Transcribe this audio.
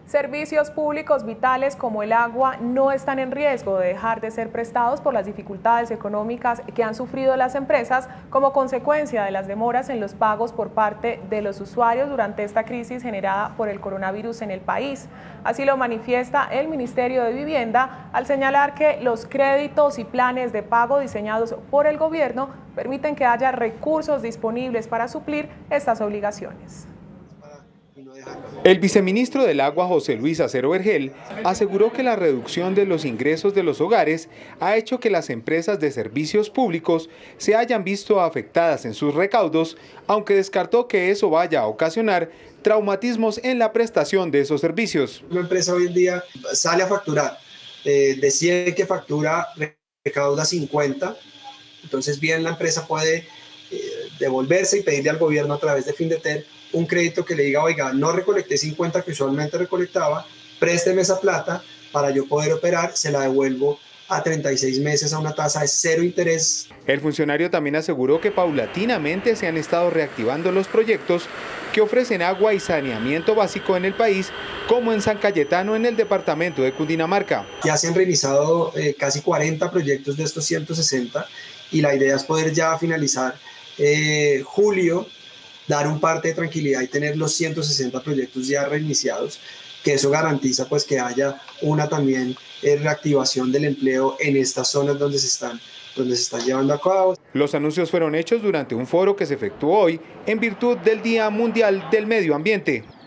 Servicios públicos vitales como el agua no están en riesgo de dejar de ser prestados por las dificultades económicas que han sufrido las empresas como consecuencia de las demoras en los pagos por parte de los usuarios durante esta crisis generada por el coronavirus en el país. Así lo manifiesta el Ministerio de Vivienda al señalar que los créditos y planes de pago diseñados por el gobierno permiten que haya recursos disponibles para suplir estas obligaciones. El viceministro del Agua, José Luis Acero Vergel, aseguró que la reducción de los ingresos de los hogares ha hecho que las empresas de servicios públicos se hayan visto afectadas en sus recaudos, aunque descartó que eso vaya a ocasionar traumatismos en la prestación de esos servicios. Una empresa hoy en día sale a facturar, de 100 que factura, recauda 50, entonces bien la empresa puede devolverse y pedirle al gobierno a través de Findeter un crédito que le diga, oiga, no recolecté 50 que usualmente recolectaba, présteme esa plata para yo poder operar, se la devuelvo a 36 meses a una tasa de 0 interés. El funcionario también aseguró que paulatinamente se han estado reactivando los proyectos que ofrecen agua y saneamiento básico en el país, como en San Cayetano, en el departamento de Cundinamarca. Ya se han realizado casi 40 proyectos de estos 160 y la idea es poder ya finalizar julio, dar un parte de tranquilidad y tener los 160 proyectos ya reiniciados, que eso garantiza pues que haya una también reactivación del empleo en estas zonas donde se están llevando a cabo. Los anuncios fueron hechos durante un foro que se efectuó hoy en virtud del Día Mundial del Medio Ambiente.